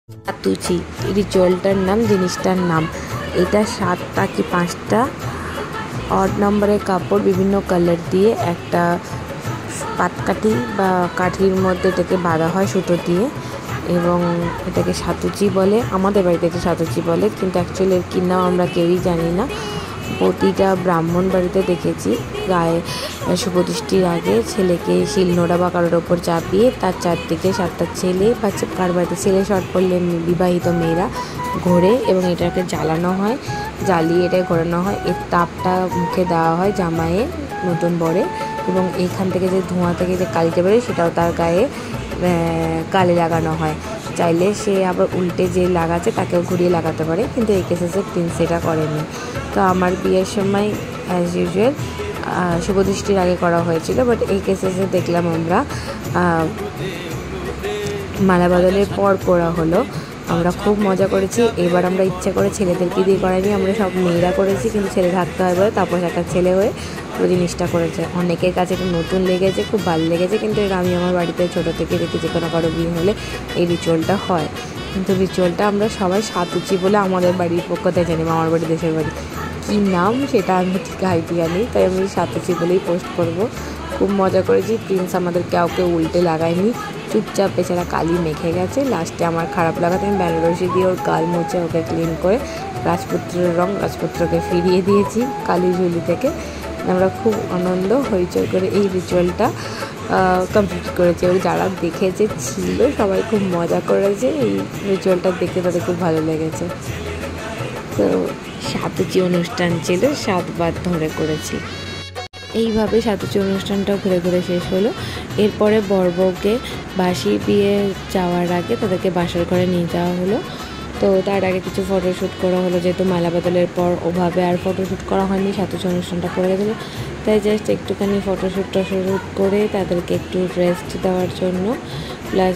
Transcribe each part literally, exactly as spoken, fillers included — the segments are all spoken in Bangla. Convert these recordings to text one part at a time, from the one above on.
সাতুচি রিচুয়ালটার নাম, জিনিসটার নাম। এটা সাতটা কি পাঁচটা অড নম্বরের কাপড় বিভিন্ন কালার দিয়ে একটা পাটকাঠি বা কাঠির মধ্যে এটাকে বাঁধা হয় সুতো দিয়ে, এবং এটাকে সাতুচি বলে। আমাদের বাড়িতে এটা সাতুচি বলে, কিন্তু অ্যাকচুয়ালি এর কী নাম আমরা কেউই জানি না। প্রতিটা ব্রাহ্মণ বাড়িতে দেখেছি গায়ে শুভদৃষ্টির আগে ছেলেকে শিলনোড়া বা কারোর ওপর চাপিয়ে তার চারদিকে সাতটা ছেলে বা কার বাড়িতে ছেলে শর্ট পড়লে বিবাহিত মেয়েরা ঘোরে, এবং এটাকে জ্বালানো হয়, জ্বালিয়ে এটা ঘোরানো হয়। এর তাপটা মুখে দেওয়া হয় জামাইয়ের, নতুন বরে, এবং এইখান থেকে যে ধোঁয়া থেকে যে কালিটা বেরোয় সেটাও তার গায়ে গালে লাগানো হয়। চাইলে সে আবার উল্টে যে লাগাচ্ছে তাকেও ঘুরিয়ে লাগাতে পারে, কিন্তু এই কেসেসে প্রিন্স এটা করেনি। তো আমার বিয়ের সময় অ্যাজ ইউজুয়াল শুভদৃষ্টির আগে করা হয়েছিল, বাট এই কেসেসে দেখলাম আমরা মালা বদলের পর করা হলো। আমরা খুব মজা করেছি। এবার আমরা ইচ্ছা করে ছেলেদেরকে দিয়ে করাইনি, আমরা সব মেয়েরা করেছি, কিন্তু ছেলে থাকতে হয় বলে তারপর একটা ছেলে হয়ে পুরো জিনিসটা করেছে। অনেকের কাছে এটা নতুন লেগেছে, খুব ভালো লেগেছে, কিন্তু এটা আমি আমার বাড়িতে ছোটো থেকে দেখি যে কোনো কারো বিয়ে হলে এই রিচুয়ালটা হয়। কিন্তু রিচুয়ালটা আমরা সবাই সাতুচি বলে আমাদের বাড়ির পক্ষ থেকে জানি, আমার বাড়ি দেশের বাড়ি কী নাম সেটা আমি ঠিক আইডিয়া নেই, তাই আমি সাতুচি বলেই পোস্ট করব। খুব মজা করেছি। প্রিন্স আমাদের কাউকে উল্টে লাগায়নি, চুপচাপ বেচারা কালি মেখে গেছে। লাস্টে আমার খারাপ লাগাতে আমি বেনারসি দিয়ে ওর গাল মুছে ওকে ক্লিন করে রাজপুত্রের রং রাজপুত্রকে ফিরিয়ে দিয়েছি কালি ঝুলি থেকে। আমরা খুব আনন্দ হইচই করে এই রিচুয়ালটা কমপ্লিট করেছি, এবং যারা দেখেছে ছিল সবাই খুব মজা করেছে। এই রিচুয়ালটা দেখে তাদের খুব ভালো লেগেছে। তো সাতুচি অনুষ্ঠান ছিল, সাতবার ধরে করেছি। এইভাবে সাতুচি অনুষ্ঠানটা ঘুরে ঘুরে শেষ হলো। এরপরে বর বউকে বাসি বিয়ে যাওয়ার আগে তাদেরকে বাসার ঘরে নিয়ে যাওয়া হলো। তো তার আগে কিছু ফটোশ্যুট করা হলো, যেহেতু মালা বদলের পর ওভাবে আর ফটোশ্যুট করা হয়নি, সাতুচি অনুষ্ঠানটা করে গেছিলো, তাই জাস্ট একটুখানি ফটোশ্যুট টটোশ্যুট করে তাদেরকে একটু রেস্ট দেওয়ার জন্য, প্লাস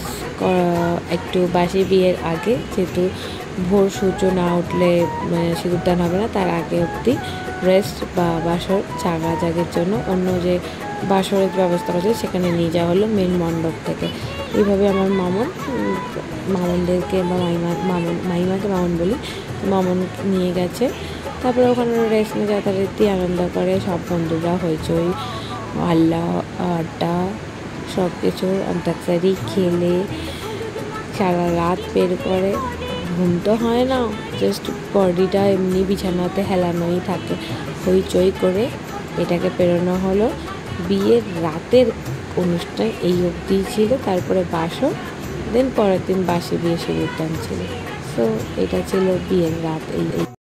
একটু বাসি বিয়ের আগে, যেহেতু ভোর সূর্য না উঠলে সিঁদুরদান হবে না, তার আগে অবধি রেস্ট বা বাসর জাগা জাগের জন্য অন্য যে বাসরের ব্যবস্থা আছে সেখানে নিয়ে যাওয়া হলো মেন মণ্ডপ থেকে। এইভাবে আমার মামন মামনদেরকে বা মাইমা মামন মাইমাকে মামন বলি, মামন নিয়ে গেছে। তারপরে ওখানে রেস্ট নিয়ে যথারীতি আনন্দ করে সব বন্ধুরা, হইচই আল্লাহ আড্ডা সব কিছু অন্তাক্ষরী খেলে সারা রাত বের করে। ঘুম তো হয় না, জাস্ট বডিটা এমনি বিছানাতে হেলানোই থাকে। হইচই করে এটাকে পেরোনো হলো। বিয়ের রাতের অনুষ্ঠান এই অবধি ছিল, তারপরে বাসর, দেন পরের দিন বাসি বিয়ে সিঁদুরদান ছিল। সো এটা ছিল বিয়ের রাত। এই